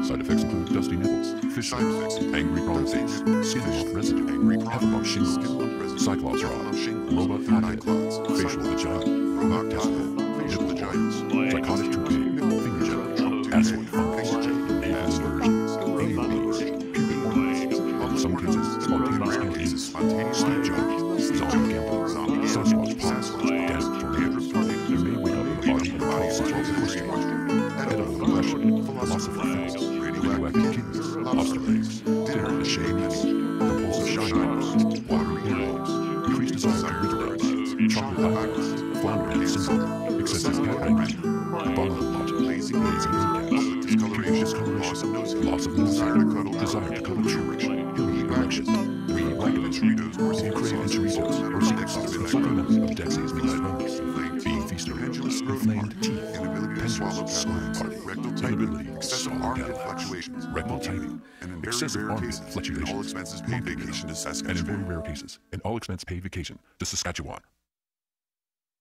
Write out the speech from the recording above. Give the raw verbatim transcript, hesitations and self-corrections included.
Side effects include dusty nipples, fish Side effects: angry prawn face, skin lump residue, angry prawn heavy lump face, shingles, skin lump residue, cyclops heavy lump rod, shingles, robot night forehead, clots, facial vagina, robot test forehead, bed, facial nipple vaginas, oil, psychotic toupee, nipple finger gel, toupee, asteroid funk, finger gel, nasal asteroid version, funk, anal beads, pubic ornaments, some cases, spontaneous campaigns, spontaneous Steve Jobs, zombie gambling, zombie Sasquatch pops, Sasquatch desert pops, tornadoes, tornadoes, you may wake up with a body that calls itself a question, edible depression, philosopher films, radioactive kidneys, lobster legs, dinner in the shade nest, compulsive shyness, watery earlobes, increased desire to read legs, chocolate eyebrows, flounder syndrome, excessive cat anger, abominable logic, lazy lazy kneecaps, discoloration, loss of nose, loss of nose hair, desire to cuddle children, ill erection, three vitamins, Doritos, or if you crave Doritos, or secret sauce, consulting members of Dexy's Midnight Runners, being feasted, inflamed teeth, inability to swallow, swallowing party, rectal inability tightening, to excessive swallow armpit down, fluctuations, rectal tightening, and in very excessive rare armpit cases, in all fluctuations, expenses paid vacation to and in Saskatchewan. very rare cases, an all-expense paid vacation to Saskatchewan.